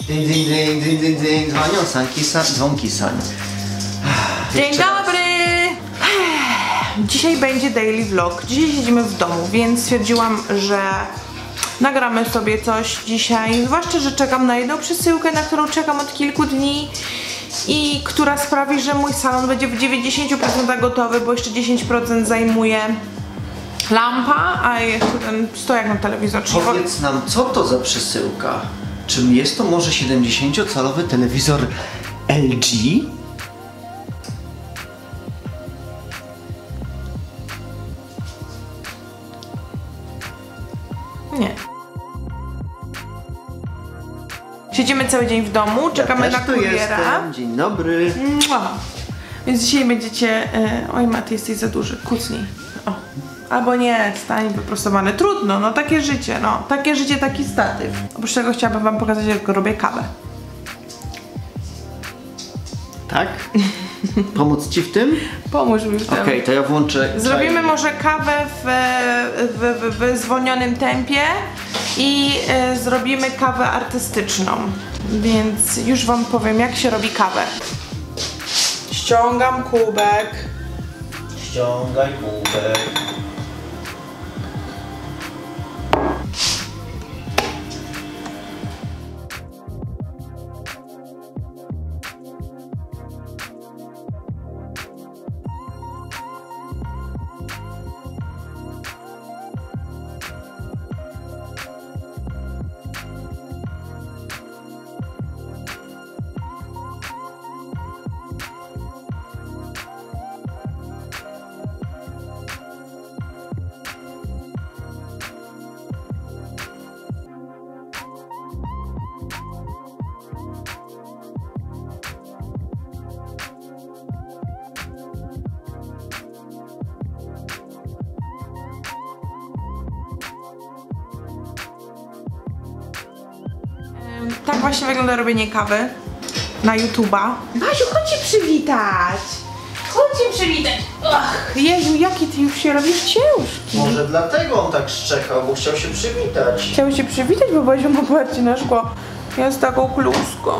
Ding, ding, ding, ding, ding, ding. Dzwonią sanki, dzwonki sań. Dzień dobry! Dzisiaj będzie daily vlog. Dzisiaj siedzimy w domu, więc stwierdziłam, że nagramy sobie coś dzisiaj. Zwłaszcza, że czekam na jedną przesyłkę, na którą czekam od kilku dni i która sprawi, że mój salon będzie w 90% gotowy, bo jeszcze 10% zajmuje lampa, a jeszcze ten stojak na telewizor. Powiedz nam, co to za przesyłka? Czy jest to może 70-calowy telewizor LG? Nie. Siedzimy cały dzień w domu, czekamy na kuriera. Dzień dobry. Więc dzisiaj będziecie... oj Mati, jesteś za duży, kucnij. O. Albo nie, stań wyprostowany. Trudno, no takie życie, no. Takie życie, taki statyw. Oprócz tego chciałabym wam pokazać, jak robię kawę. Tak? Pomóc ci w tym? Pomóż mi w tym. Okej, to ja włączę. Zrobimy może kawę w zwolnionym tempie i zrobimy kawę artystyczną. Więc już wam powiem, jak się robi kawę. Ściągam kubek. Ściągaj kubek. Tak właśnie wygląda robienie kawy na YouTube'a. Basiu, chodź się przywitać! Chodź się przywitać! Och, Jezu, jakie ty już się robisz ciężki. Może dlatego on tak szczekał, bo chciał się przywitać. Chciał się przywitać, bo Basiu ma parcie na szkło. Jest taką kluską.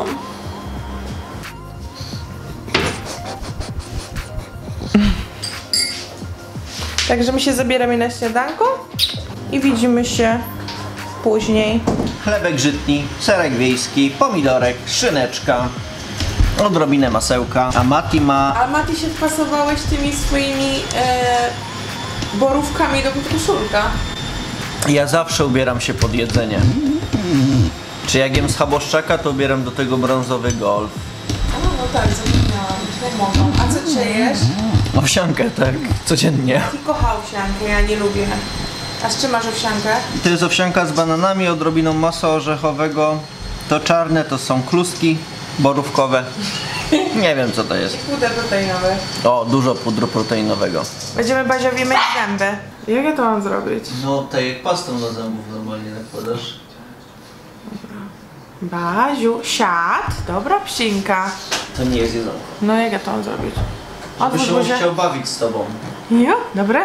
Także my się zabieramy na śniadanko i widzimy się później. Chlebek żytni, serek wiejski, pomidorek, szyneczka, odrobinę masełka, a Mati ma... A Mati się wpasowałeś tymi swoimi borówkami do koszulka. Ja zawsze ubieram się pod jedzenie. Czy jak jem schaboszczaka, to ubieram do tego brązowy golf. No tak, zapomniałam. Jak mogą. A co dzisiaj jesz? Owsiankę, tak, codziennie. Ty kocha owsiankę, ja nie lubię. A z czym masz owsiankę? To jest owsianka z bananami, odrobiną masła orzechowego. To czarne to są kluski borówkowe. Nie wiem, co to jest. Puder proteinowy. O, dużo pudru proteinowego. Będziemy Baziowi myć zęby. Jak ja to mam zrobić? No, tak jak pastą do zębów normalnie nakładasz. Baziu, siad. Dobra psinka. To nie jest jedzonko. No jak ja to mam zrobić? Żeby się on chciał bawić z tobą. Jo, dobre?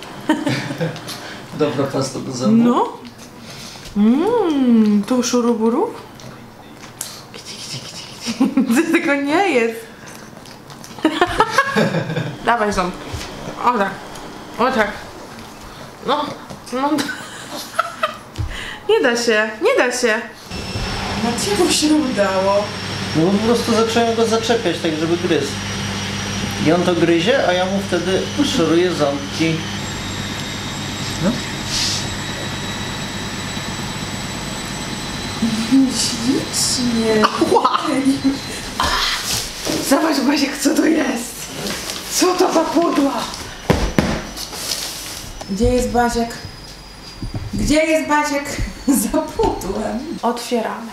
Dobra pasta do zębów. No. Tu szuruburu? To tego nie jest. Dawaj ząb. O tak. O tak. No. No. Nie da się. Nie da się. Maciemu się udało. No po prostu zacząłem go zaczepiać tak, żeby gryzł. I on to gryzie, a ja mu wtedy szoruję ząbki. No. Ślicznie. Ała! Zobacz, Basiek, co to jest. Co to za pudła? Gdzie jest Basiek? Gdzie jest Basiek? Za pudłem. Otwieramy.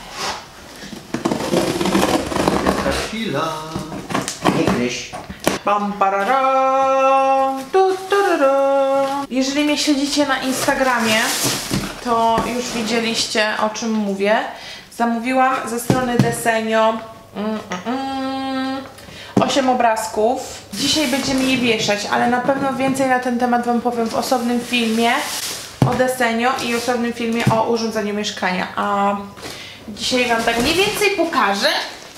Jaka chwila. Nie gryź. Pam, parara, tu, tururu. Jeżeli mnie śledzicie na Instagramie, to już widzieliście, o czym mówię. Zamówiłam ze strony Desenio 8 obrazków. Dzisiaj będziemy je wieszać, ale na pewno więcej na ten temat wam powiem w osobnym filmie o Desenio i osobnym filmie o urządzeniu mieszkania. A Dzisiaj wam tak mniej więcej pokażę,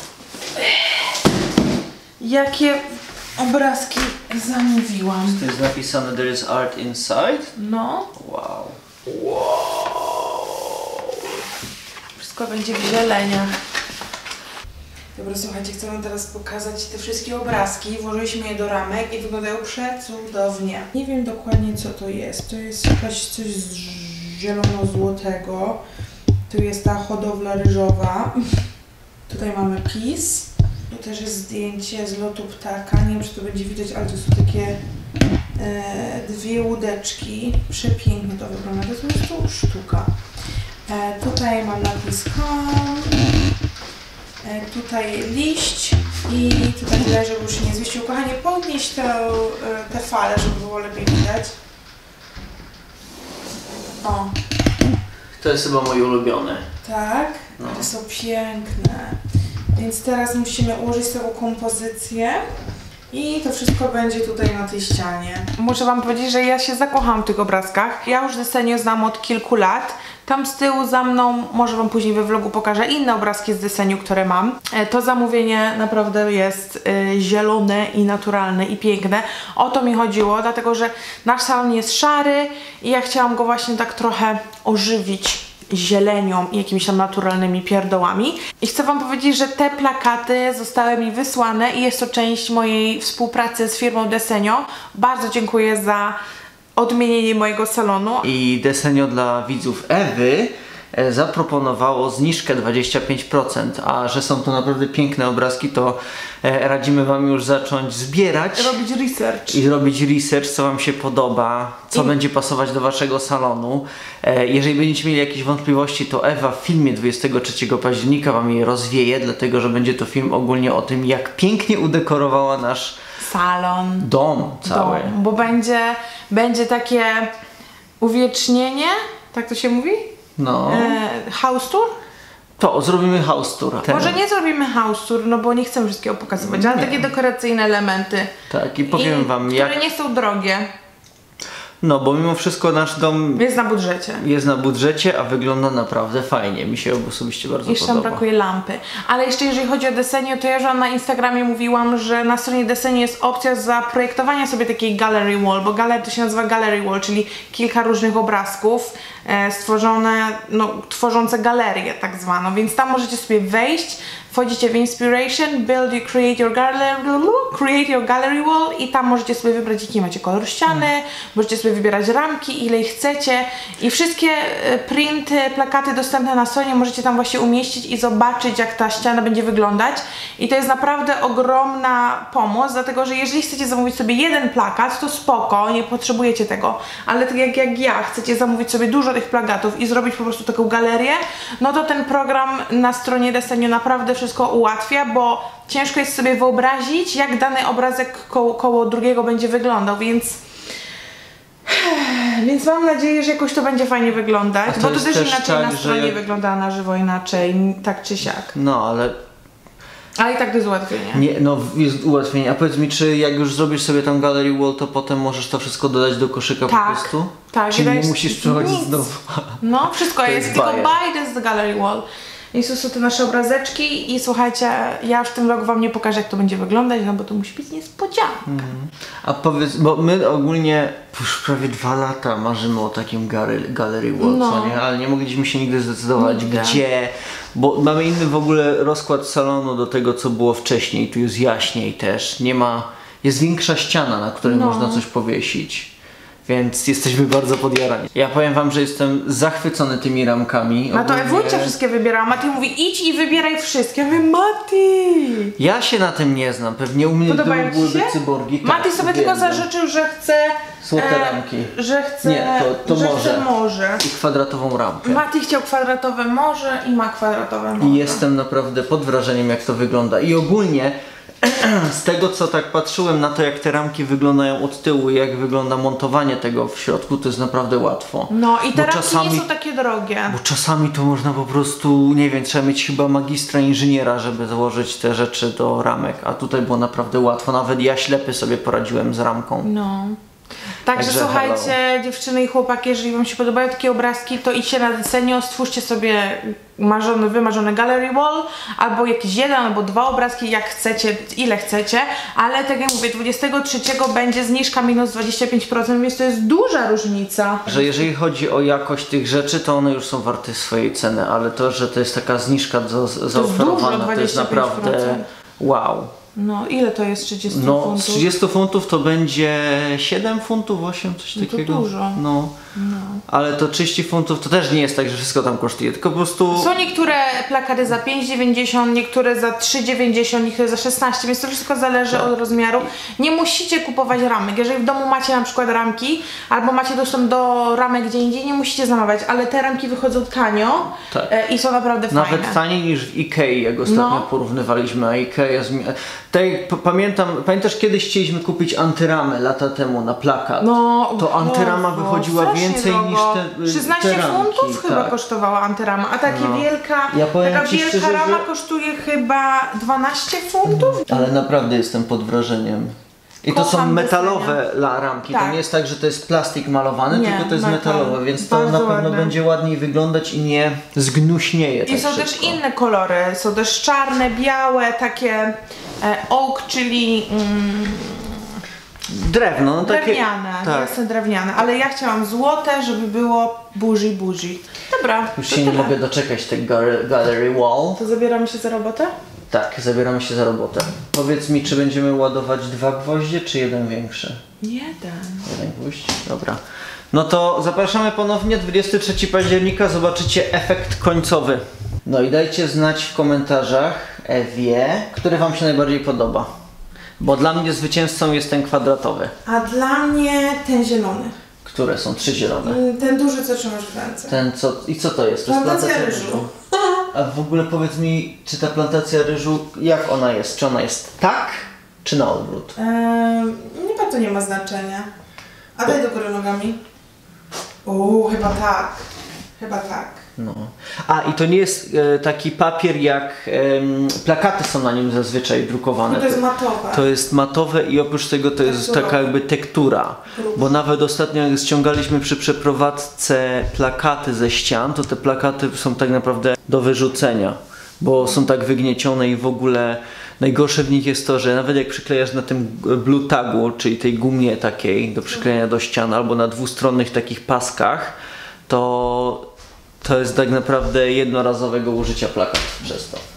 jakie obrazki zamówiłam. To jest napisane there is art inside? No. Wow. Wszystko będzie w zieleniach. Dobra, słuchajcie, chcę wam teraz pokazać te wszystkie obrazki. Włożyliśmy je do ramek i wyglądają przecudownie. Nie wiem dokładnie co to jest. To jest jakaś coś zielono-złotego. Tu jest ta hodowla ryżowa. Tutaj mamy PiS. Tu też jest zdjęcie z lotu ptaka. Nie wiem, czy to będzie widać, ale to są takie dwie łódeczki. Przepięknie to wygląda. To jest po prostu sztuka. Tutaj mam napis Home. Tutaj liść i tutaj leży, bo już się nie zmieścił. Kochanie, podnieś te fale, żeby było lepiej widać. O. To jest chyba moje ulubione. Tak? No. To są piękne. Więc teraz musimy ułożyć sobie kompozycję i to wszystko będzie tutaj na tej ścianie. Muszę wam powiedzieć, że ja się zakochałam w tych obrazkach. Ja już Desenio znam od kilku lat. Tam z tyłu za mną, może wam później we vlogu pokażę inne obrazki z Desenio, które mam. To zamówienie naprawdę jest zielone i naturalne i piękne. O to mi chodziło, dlatego że nasz salon jest szary i ja chciałam go właśnie tak trochę ożywić zielenią i jakimiś tam naturalnymi pierdołami. I chcę wam powiedzieć, że te plakaty zostały mi wysłane i jest to część mojej współpracy z firmą Desenio. Bardzo dziękuję za odmienienie mojego salonu. I Desenio dla widzów Ewy zaproponowało zniżkę 25%, a że są to naprawdę piękne obrazki, to radzimy wam już zacząć zbierać. Robić research. I robić research, co wam się podoba, co będzie pasować do waszego salonu. Jeżeli będziecie mieli jakieś wątpliwości, to Ewa w filmie 23 października wam je rozwieje, dlatego że będzie to film ogólnie o tym, jak pięknie udekorowała nasz salon. Dom cały. Bo będzie takie uwiecznienie, tak to się mówi? No. House tour? To, zrobimy house tour. Może nie zrobimy house tour, no bo nie chcemy wszystkiego pokazywać, ale takie dekoracyjne elementy. Tak, i powiem wam jak... Które nie są drogie. No, bo mimo wszystko nasz dom jest na budżecie. Jest na budżecie, a wygląda naprawdę fajnie. Mi się osobiście bardzo jeszcze podoba. Jeszcze brakuje lampy. Ale jeszcze jeżeli chodzi o Desenio, to ja już na Instagramie mówiłam, że na stronie Desenio jest opcja zaprojektowania sobie takiej gallery wall, bo to się nazywa gallery wall, czyli kilka różnych obrazków stworzone, no, tworzące galerię tak zwaną, więc tam możecie sobie wejść, wchodzicie w Inspiration, create your gallery wall i tam możecie sobie wybrać, jaki macie kolor ściany, możecie sobie wybierać ramki, ile ich chcecie i wszystkie printy, plakaty dostępne na stronie możecie tam właśnie umieścić i zobaczyć, jak ta ściana będzie wyglądać i to jest naprawdę ogromna pomoc, dlatego że jeżeli chcecie zamówić sobie jeden plakat, to spoko, nie potrzebujecie tego, ale tak jak ja, chcecie zamówić sobie dużo tych plakatów i zrobić po prostu taką galerię, no to ten program na stronie Desenio naprawdę wszystko ułatwia, bo ciężko jest sobie wyobrazić, jak dany obrazek koło drugiego będzie wyglądał, więc mam nadzieję, że jakoś to będzie fajnie wyglądać, bo to też inaczej tak, na stronie wygląda na żywo inaczej, tak czy siak. No, ale i tak to jest ułatwienie. Nie, no jest ułatwienie. A powiedz mi, czy jak już zrobisz sobie tą gallery wall, to potem możesz to wszystko dodać do koszyka po prostu? Tak. Czyli nie musisz przechodzić znowu. No, wszystko jest, tylko buy this gallery wall. I są te nasze obrazeczki i słuchajcie, ja już w tym vlogu wam nie pokażę, jak to będzie wyglądać, no bo to musi być niespodzianka. A powiedz, bo my ogólnie już prawie 2 lata marzymy o takim gallery wall, co nie? Ale nie mogliśmy się nigdy zdecydować, gdzie, bo mamy inny w ogóle rozkład salonu do tego, co było wcześniej. Tu jest jaśniej też, jest większa ściana, na której można coś powiesić. Więc jesteśmy bardzo podjarani. Ja powiem wam, że jestem zachwycony tymi ramkami. A to Ewucia wszystkie wybierała. Mati mówi, idź i wybieraj wszystkie. Ja mówię, Mati! Ja się na tym nie znam. Pewnie u mnie byłyby cyborgi. Mati sobie tylko zażyczył, że chce złote ramki. Że chce, nie, to chce morze. I kwadratową ramkę. Mati chciał kwadratowe morze i ma kwadratowe morze. I jestem naprawdę pod wrażeniem, jak to wygląda. I ogólnie z tego, co tak patrzyłem na to, jak te ramki wyglądają od tyłu i jak wygląda montowanie tego w środku, to jest naprawdę łatwo. No i te ramki nie są takie drogie. Bo czasami to można po prostu, nie wiem, trzeba mieć chyba magistra inżyniera, żeby założyć te rzeczy do ramek, a tutaj było naprawdę łatwo. Nawet ja ślepy sobie poradziłem z ramką. No. Także słuchajcie, dziewczyny i chłopaki, jeżeli wam się podobają takie obrazki, to idźcie na Desenio, stwórzcie sobie wymarzony gallery wall, albo jakiś jeden, albo dwa obrazki, jak chcecie, ile chcecie, ale tak jak mówię, 23 będzie zniżka minus 25%, więc to jest duża różnica. Że jeżeli chodzi o jakość tych rzeczy, to one już są warte swojej ceny, ale to, że to jest taka zniżka zaoferowana, to jest naprawdę wow. No, ile to jest 30 no, funtów? Z 30 funtów to będzie 7 funtów, 8, coś takiego. To dużo. No. Ale to 30 funtów to też nie jest tak, że wszystko tam kosztuje, tylko po prostu... Są niektóre plakaty za 5,90, niektóre za 3,90, niektóre za 16, więc to wszystko zależy od rozmiaru. Nie musicie kupować ramek. Jeżeli w domu macie na przykład ramki, albo macie dostęp do ramek gdzie indziej, nie musicie zamawiać, ale te ramki wychodzą tanio i są naprawdę fajne. Nawet taniej niż w Ikei, jak ostatnio porównywaliśmy, a Ikea... Pamiętasz, kiedyś chcieliśmy kupić antyramę lata temu na plakat? No, to antyrama wychodziła więcej niż te 16 te funtów chyba kosztowała antyrama, a taka wielka, wielka rama kosztuje chyba 12 funtów. Ale naprawdę jestem pod wrażeniem. I to są metalowe ramki, to nie jest tak, że to jest plastik malowany, tylko to jest metalowe, więc to na pewno będzie ładniej wyglądać i nie zgnuśnieje. I są też inne kolory, są też czarne, białe, takie oak, czyli drewno, no drewniane, jasne drewniane, ale ja chciałam złote, żeby było buzi. Dobra. Już się nie mogę doczekać tej gallery wall. To zabieramy się za robotę? Tak, zabieramy się za robotę. Powiedz mi, czy będziemy ładować 2 gwoździe, czy jeden większy? Jeden gwóźdź? Dobra. No to zapraszamy ponownie, 23 października, zobaczycie efekt końcowy. No i dajcie znać w komentarzach, Ewie, który wam się najbardziej podoba. Bo dla mnie zwycięzcą jest ten kwadratowy. A dla mnie ten zielony. Które są 3 zielone? Ten duży, co trzymasz w ręce. I co to jest? To jest plantacja ryżu. A w ogóle powiedz mi, czy ta plantacja ryżu, jak ona jest? Czy ona jest tak, czy na odwrót? Nie bardzo nie ma znaczenia. A daj do góry nogami. Chyba tak. No. A i to nie jest taki papier jak plakaty są na nim zazwyczaj drukowane. No to jest matowe. To jest matowe i oprócz tego to jest taka jakby tektura. Bo nawet ostatnio jak ściągaliśmy przy przeprowadzce plakaty ze ścian, to te plakaty są tak naprawdę do wyrzucenia. Bo są tak wygniecione i w ogóle najgorsze w nich jest to, że nawet jak przyklejasz na tym blue tagu, czyli tej gumie takiej do przyklejenia do ścian albo na dwustronnych takich paskach, to jest tak naprawdę jednorazowego użycia plakat przez to.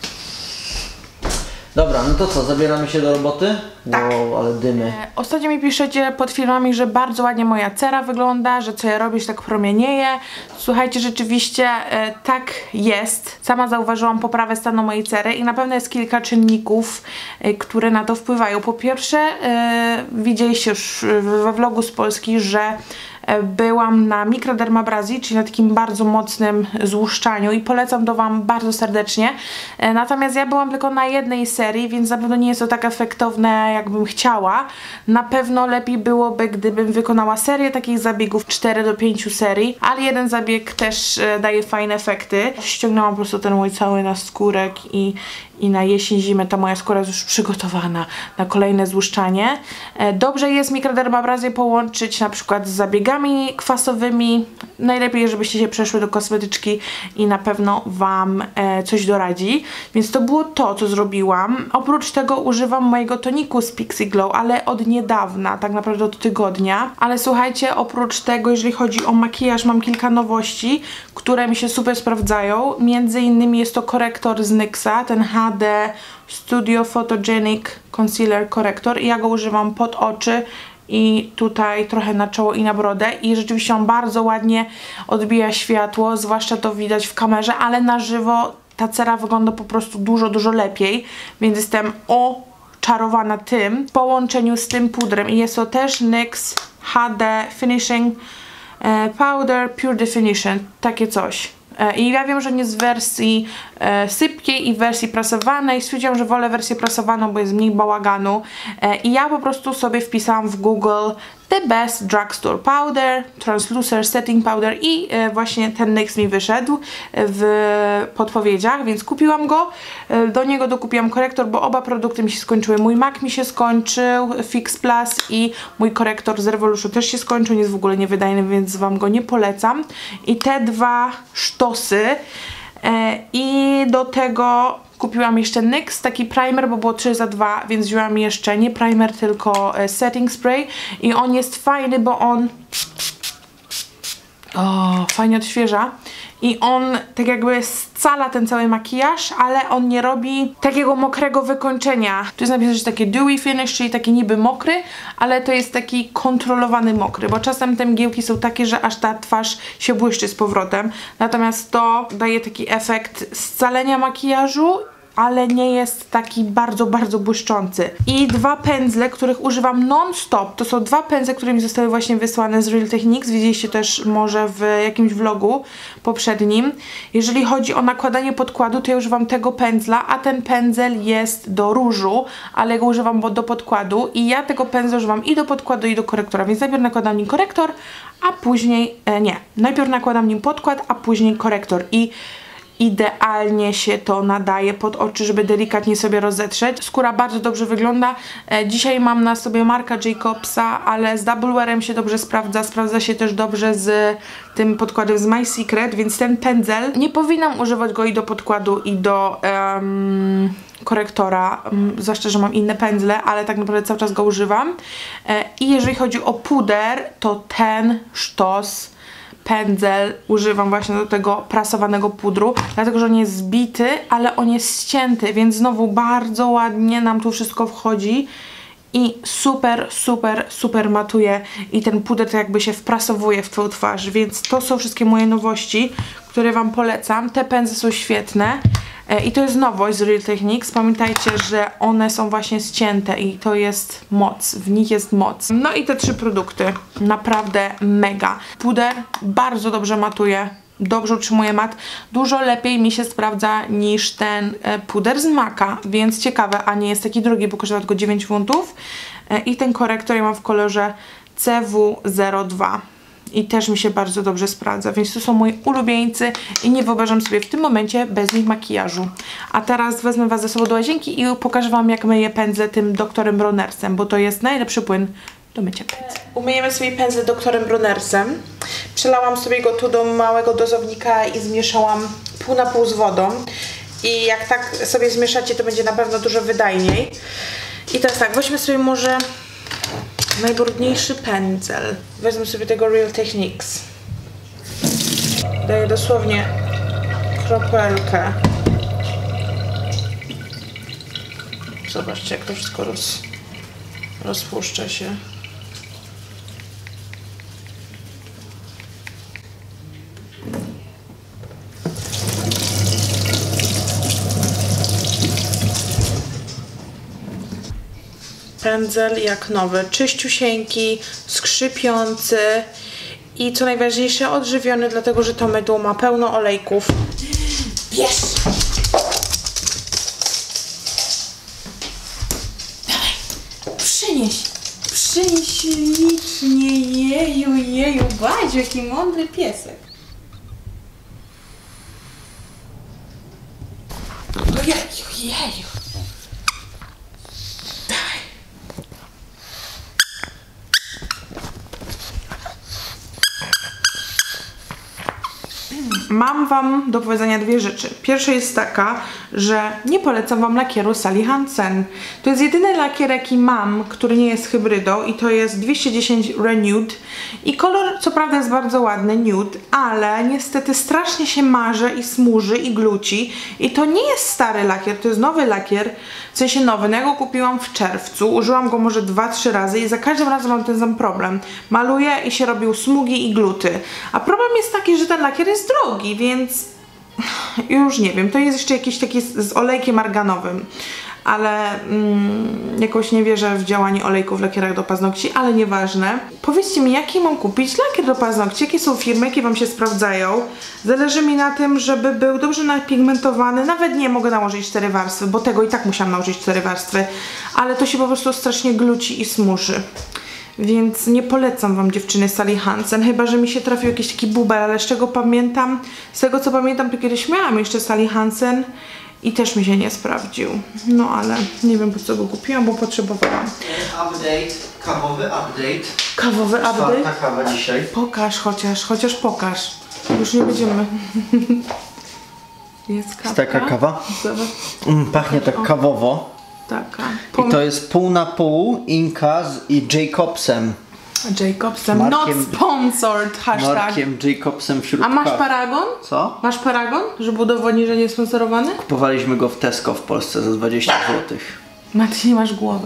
Dobra, no to co, zabieramy się do roboty? Tak. Wow, ale dymy. Ostatnio mi piszecie pod filmami, że bardzo ładnie moja cera wygląda, że co ja robię, że tak promienieje. Słuchajcie, rzeczywiście tak jest. Sama zauważyłam poprawę stanu mojej cery i na pewno jest kilka czynników, które na to wpływają. Po pierwsze, widzieliście już we vlogu z Polski, że byłam na mikrodermabrazji, czyli na takim bardzo mocnym złuszczaniu i polecam to wam bardzo serdecznie. Natomiast ja byłam tylko na jednej serii, więc na pewno nie jest to tak efektowne, jakbym chciała. Na pewno lepiej byłoby, gdybym wykonała serię takich zabiegów, 4 do 5 serii, ale jeden zabieg też daje fajne efekty. Ściągnęłam po prostu ten mój cały naskórek i na jesień, zimę ta moja skóra jest już przygotowana na kolejne złuszczanie. Dobrze jest mikrodermabrazję połączyć na przykład z zabiegami kwasowymi. Najlepiej, żebyście się przeszły do kosmetyczki i na pewno wam coś doradzi. Więc to było to, co zrobiłam. Oprócz tego używam mojego toniku z Pixi Glow, ale od niedawna, tak naprawdę od tygodnia. Ale słuchajcie, oprócz tego, jeżeli chodzi o makijaż, mam kilka nowości, które mi się super sprawdzają. Między innymi jest to korektor z NYXa, ten HD Studio Photogenic Concealer Corrector i ja go używam pod oczy i tutaj trochę na czoło i na brodę i rzeczywiście on bardzo ładnie odbija światło, zwłaszcza to widać w kamerze, ale na żywo ta cera wygląda po prostu dużo lepiej, więc jestem oczarowana tym w połączeniu z tym pudrem i jest to też NYX HD Finishing Powder Pure Definition, takie coś. I ja wiem, że nie jest w wersji sypkiej i w wersji prasowanej. Stwierdziłam, że wolę wersję prasowaną, bo jest mniej bałaganu. I ja po prostu sobie wpisałam w Google The Best Drugstore Powder, Translucent Setting Powder i właśnie ten NYX mi wyszedł w podpowiedziach, więc kupiłam go. Do niego dokupiłam korektor, bo oba produkty mi się skończyły. Mój MAC mi się skończył, Fix Plus, i mój korektor z Revolution też się skończył, nie jest w ogóle niewydajny, więc wam go nie polecam. I te dwa sztosy i do tego kupiłam jeszcze NYX, taki primer, bo było 3 za 2, więc wzięłam jeszcze nie primer, tylko setting spray i on jest fajny, bo on fajnie odświeża i on tak jakby scala ten cały makijaż, ale on nie robi takiego mokrego wykończenia. Tu jest napisane, że takie dewy finish, czyli taki niby mokry, ale to jest taki kontrolowany mokry, bo czasem te mgiełki są takie, że aż ta twarz się błyszczy z powrotem. Natomiast to daje taki efekt scalenia makijażu, ale nie jest taki bardzo, bardzo błyszczący. I dwa pędzle, których używam non-stop, to są dwa pędzle, które mi zostały właśnie wysłane z Real Techniques, widzieliście też może w jakimś vlogu poprzednim. Jeżeli chodzi o nakładanie podkładu, to ja używam tego pędzla, a ten pędzel jest do różu, ale go używam do podkładu i ja tego pędzla używam i do podkładu, i do korektora, więc najpierw nakładam nim korektor, a później, najpierw nakładam nim podkład, a później korektor i idealnie się to nadaje pod oczy, żeby delikatnie sobie rozetrzeć. Skóra bardzo dobrze wygląda. Dzisiaj mam na sobie Marca Jacobsa, ale z Double Wearem się dobrze sprawdza. Sprawdza się też dobrze z tym podkładem z My Secret, więc ten pędzel, nie powinnam używać go i do podkładu, i do korektora, zwłaszcza, że mam inne pędzle, ale tak naprawdę cały czas go używam. I jeżeli chodzi o puder, to ten sztos pędzel używam właśnie do tego prasowanego pudru, dlatego że on jest zbity, ale on jest ścięty, więc znowu bardzo ładnie nam tu wszystko wchodzi i super, super, super matuje i ten puder to jakby się wprasowuje w twoją twarz, więc to są wszystkie moje nowości, które wam polecam. Te pędzle są świetne i to jest nowość z Real Techniques. Pamiętajcie, że one są właśnie ścięte i to jest moc, w nich jest moc. No i te 3 produkty, naprawdę mega. Puder bardzo dobrze matuje, dobrze utrzymuje mat, dużo lepiej mi się sprawdza niż ten puder z MAC'a, więc ciekawe, a nie jest taki drogi, bo kosztował tylko 9 funtów. I ten korektor ja mam w kolorze CW02. I też mi się bardzo dobrze sprawdza, więc to są moi ulubieńcy i nie wyobrażam sobie w tym momencie bez nich makijażu. A teraz wezmę was ze sobą do łazienki i pokażę wam, jak myję pędzle tym Doktorem Bronnersem, bo to jest najlepszy płyn do mycia pędzli. Umyjemy sobie pędzle Doktorem Bronnersem. Przelałam sobie go tu do małego dozownika i zmieszałam pół na pół z wodą. I jak tak sobie zmieszacie, to będzie na pewno dużo wydajniej. I teraz tak, weźmy sobie może najbrudniejszy pędzel. Wezmę sobie tego Real Techniques. Daję dosłownie kropelkę. Zobaczcie, jak to wszystko rozpuszcza się. Pędzel jak nowy, czyściusieńki, skrzypiący i co najważniejsze odżywiony, dlatego że to mydło ma pełno olejków. Bierz! Dawaj, przynieś ślicznie, jeju, Badziu, jaki mądry piesek. Jeju. Mam wam do powiedzenia 2 rzeczy. Pierwsza jest taka, że nie polecam wam lakieru Sally Hansen. To jest jedyny lakier, jaki mam, który nie jest hybrydą i to jest 210 Renewed i kolor co prawda jest bardzo ładny, nude, ale niestety strasznie się marze i smuży i gluci i to nie jest stary lakier, to jest nowy lakier, w sensie nowy. No ja go kupiłam w czerwcu, użyłam go może 2-3 razy i za każdym razem mam ten sam problem. Maluję i się robią smugi i gluty. A problem jest taki, że ten lakier jest drogi, więc już nie wiem, to jest jeszcze jakiś taki z olejkiem arganowym, ale jakoś nie wierzę w działanie olejków w lakierach do paznokci, ale nieważne. Powiedzcie mi, jaki mam kupić lakier do paznokci, jakie są firmy, jakie wam się sprawdzają. Zależy mi na tym, żeby był dobrze napigmentowany, nawet nie mogę nałożyć 4 warstwy, bo tego i tak musiałam nałożyć 4 warstwy, ale to się po prostu strasznie gluci i smuży. Więc nie polecam wam dziewczyny Sally Hansen, chyba że mi się trafił jakiś taki bubel, ale z czego pamiętam, z tego co pamiętam, to kiedyś miałam jeszcze Sally Hansen i też mi się nie sprawdził. No ale nie wiem po co go kupiłam, bo potrzebowałam. Update, kawowy update. Kawowy update? Czwarta kawa dzisiaj. Pokaż chociaż pokaż. Już nie będziemy. Jest kawka. Jest taka kawa? Zobacz. Pachnie tak kawowo. Taka. I to jest pół na pół Inka i Jacobsem. Jacobsem. Markiem- Not sponsored. Hashtag. Markiem Jacobsem wśród A masz kaw. paragon? Co? Masz paragon, żeby udowodnić, że nie jest sponsorowany? Kupowaliśmy go w Tesco w Polsce za 20 zł. Mati, nie masz głowy.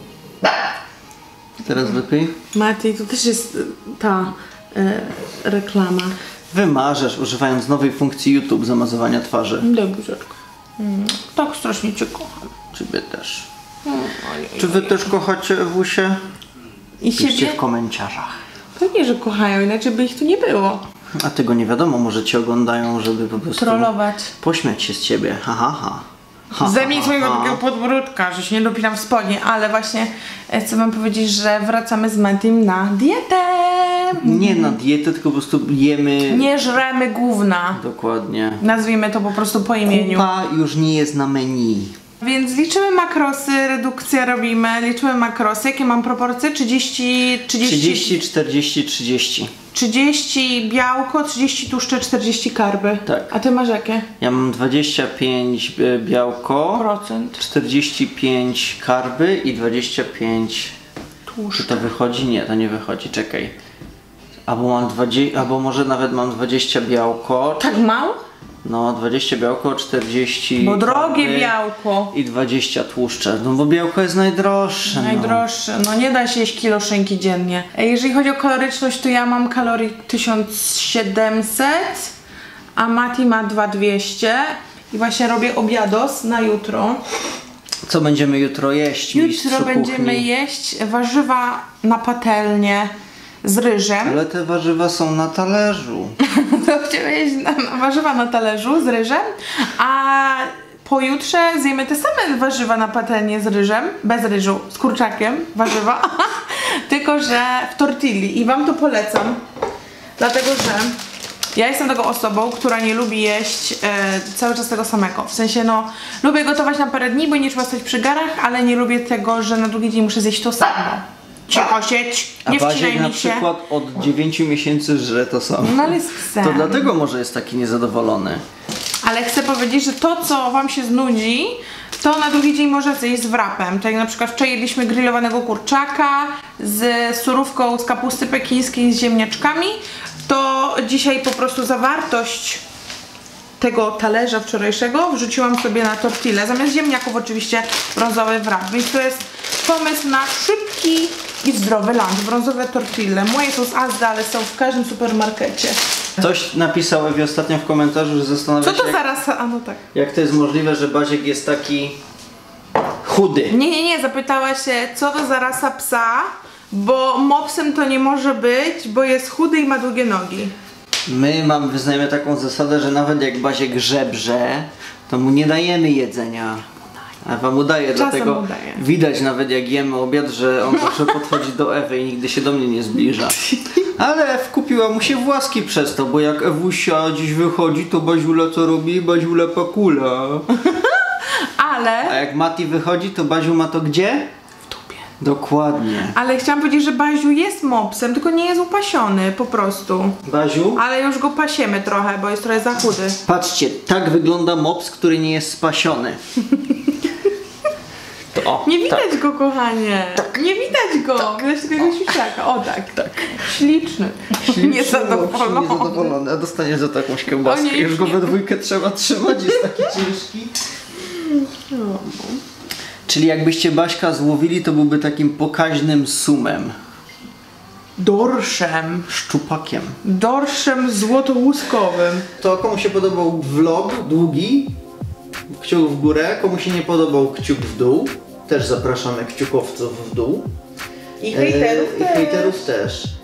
Teraz lepiej? Mati, to też jest ta reklama. Wymarzesz używając nowej funkcji YouTube zamazywania twarzy. Dobrze. Tak strasznie cię kocham. Ciebie też. Czy wy też kochacie Ewusię? I Piszcie siebie? w komentarzach. Pewnie, że kochają, inaczej by ich tu nie było. A tego nie wiadomo, może cię oglądają, żeby po prostu Trollować. pośmiać się z ciebie. Ha, ha, ha. Ha, Zajmij ha, swojego ha. takiego podbródka, że się nie dopinam w spodnie, ale właśnie chcę wam powiedzieć, że wracamy z Matim na dietę. Nie na dietę, tylko po prostu jemy... Nie żremy gówna. Dokładnie. Nazwijmy to po prostu po imieniu. Kupa już nie jest na menu. Więc liczymy makrosy, redukcję robimy, liczymy makrosy. Jakie mam proporcje? 30, 40, 30. 30 białko, 30 tłuszcze, 40 karby. Tak. A ty masz jakie? Ja mam 25 białko, Procent. 45 karby i 25... Czy Tłuszcz. to wychodzi? Nie, to nie wychodzi, czekaj. Albo mam 20, albo może nawet mam 20 białko. Tak mało? No, 20 białko, 40 Bo drogie karby białko. i 20 tłuszcze. No bo białko jest najdroższe. Najdroższe. No nie da się jeść kilo szynki dziennie. Jeżeli chodzi o kaloryczność, to ja mam kalorii 1700, a Mati ma 2200. I właśnie robię obiados na jutro. No. Co będziemy jutro jeść? Jutro mistrzu będziemy kuchni? jeść warzywa na patelnię z ryżem. Ale te warzywa są na talerzu. To chcemy jeść warzywa na talerzu z ryżem, a pojutrze zjemy te same warzywa na patelnię z ryżem, bez ryżu, z kurczakiem, warzywa, tylko że w tortilli i wam to polecam, dlatego że ja jestem taką osobą, która nie lubi jeść cały czas tego samego. W sensie, no, lubię gotować na parę dni, bo nie trzeba stać przy garach, ale nie lubię tego, że na drugi dzień muszę zjeść to samo. Cicho sieć, nie A Baziek wcinaj na mi się. przykład od 9 miesięcy żre to samo. No ale z psem. To dlatego może jest taki niezadowolony. Ale chcę powiedzieć, że to, co wam się znudzi, to na drugi dzień może zjeść z wrapem. Tak jak na przykład wczoraj jedliśmy grillowanego kurczaka z surówką z kapusty pekińskiej z ziemniaczkami, to dzisiaj po prostu zawartość tego talerza wczorajszego wrzuciłam sobie na tortillę. Zamiast ziemniaków oczywiście brązowy wrap. Więc to jest pomysł na szybki i zdrowy lunch. Brązowe tortille. Moje są z Asda, ale są w każdym supermarkecie. Ktoś napisał Ewi ostatnio w komentarzu, że zastanawia Co się, to zaraz? A no tak. jak to jest możliwe, że Baziek jest taki chudy. Nie, zapytała się, co to za rasa psa, bo mopsem to nie może być, bo jest chudy i ma długie nogi. My wyznajemy taką zasadę, że nawet jak Baziek żebrze, to mu nie dajemy jedzenia. Ewa mu daje, Czasem dlatego mu daje. widać nawet jak jemy obiad, że on zawsze podchodzi do Ewy i nigdy się do mnie nie zbliża. Ale kupiła mu się właski przez to, bo jak Ewusia dziś wychodzi, to Baziula co robi? Baziula pakula. Ale... A jak Mati wychodzi, to Baziu ma to gdzie? W dupie. Dokładnie. Ale chciałam powiedzieć, że Baziu jest mopsem, tylko nie jest upasiony po prostu. Baziu? Ale już go pasiemy trochę, bo jest trochę za chudy. Patrzcie, tak wygląda mops, który nie jest spasiony. To, o, Nie widać go, kochanie. Nie widać go. Widać tylko jego siusiaka. O tak. Tak. Śliczny. Niezadowolony. Niezadowolony, a dostaniesz za takąś kiełbaskę. O nie, Już go nie. we dwójkę trzeba trzymać, jest taki ciężki. Czyli jakbyście Baśka złowili, to byłby takim pokaźnym sumem. Dorszem. Szczupakiem. Dorszem złotołuskowym. To komu się podobał vlog długi, kciuk w górę, komu się nie podobał, kciuk w dół. Też zapraszamy kciukowców w dół. I hejterów I hejterów też.